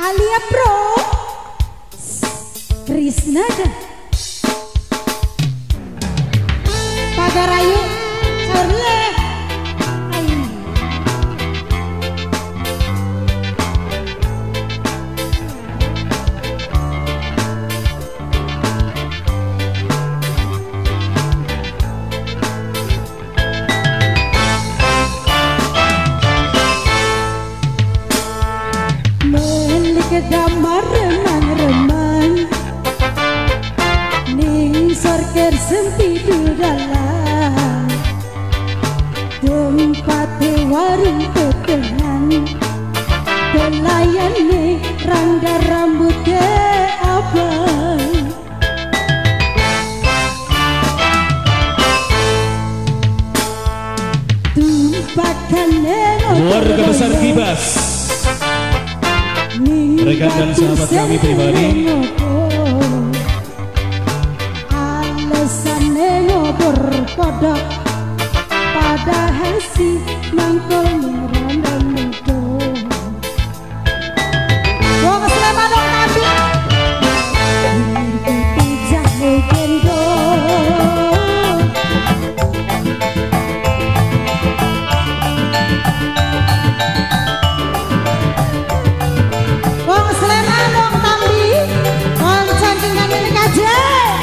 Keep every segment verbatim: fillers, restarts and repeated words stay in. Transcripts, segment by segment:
Alia Pro Krisna Pagarayu Sorle Damar remang-remang ning sorker sempidu dalam dompate warung tetengan pelayan nih rangga rambut ke abang tumpakan keluarga besar Gibas, rekan dan sahabat kami pribadi. Alasannya ngobor kodok padahal si mangkol ngerandang mudo. Wong Sleman dong nabi ngikuti jahe gendong. Wong Sleman dong nabi koncan tinggal milik aja.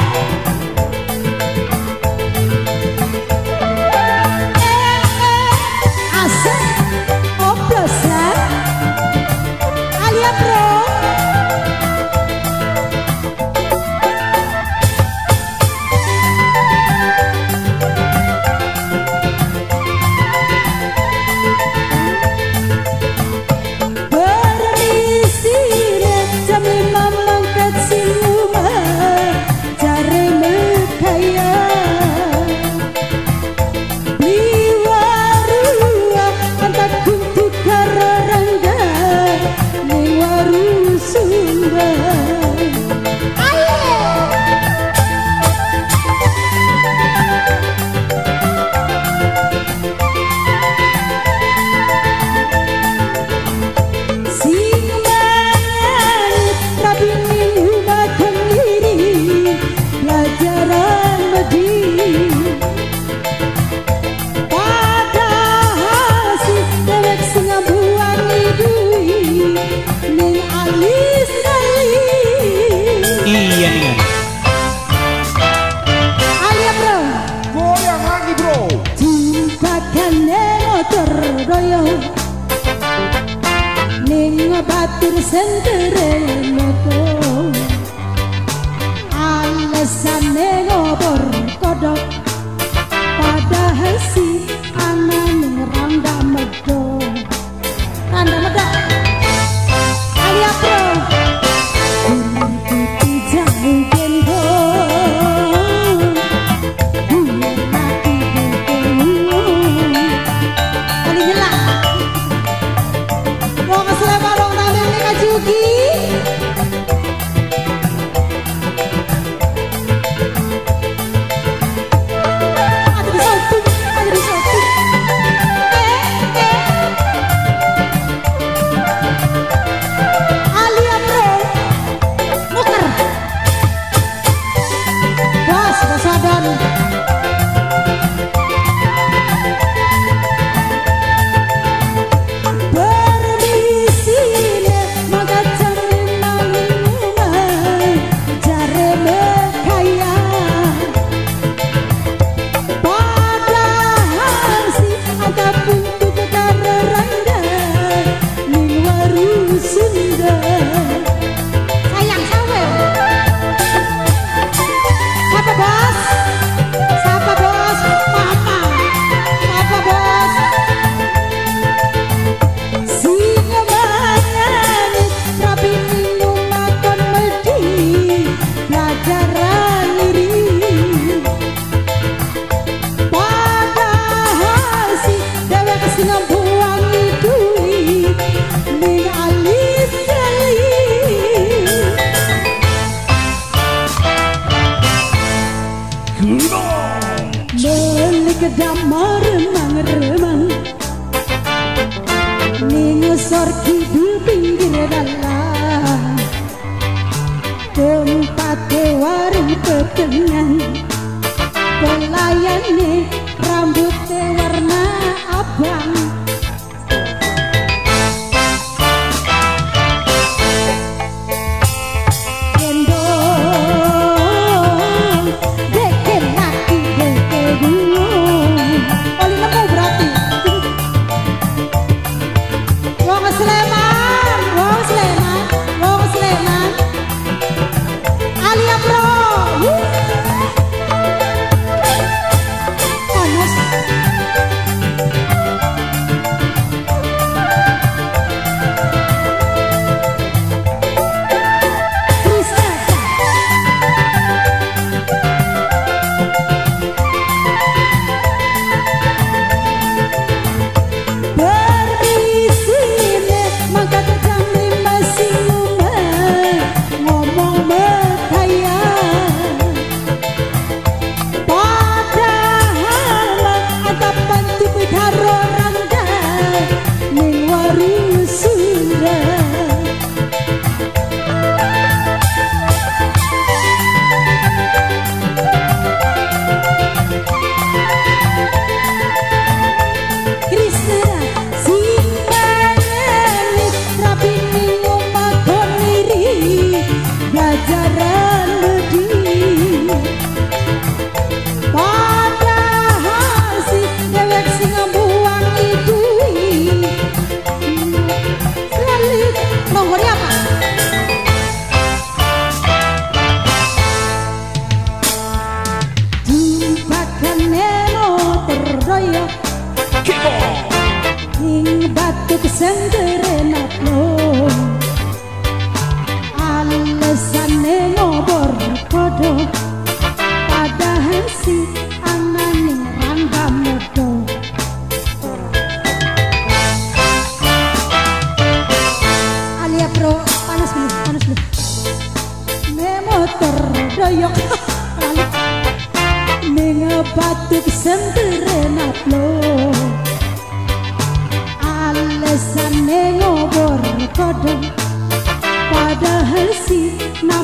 Iya nih Alia Bro goyang lagi bro jumpakan motor doyo ning batur sentere moto alasane ngobor kodok padahal si anak randa medo randa medo Alia Bro Damar remang-remang ning sor kidul pinggir dalan tempate warung pedengan pelayane rambutnya warna abang gendong deke laki deke gunung oli nemu berarti wong Sleman wong Sleman wong Sleman Alia Bro panas senderena lo alesane ngobor kodo padahal si anane rangga modo Alia Bro panas dulu panas dulu me motor doyok ning batuk senderena lo alesane ngobor kodong padahal si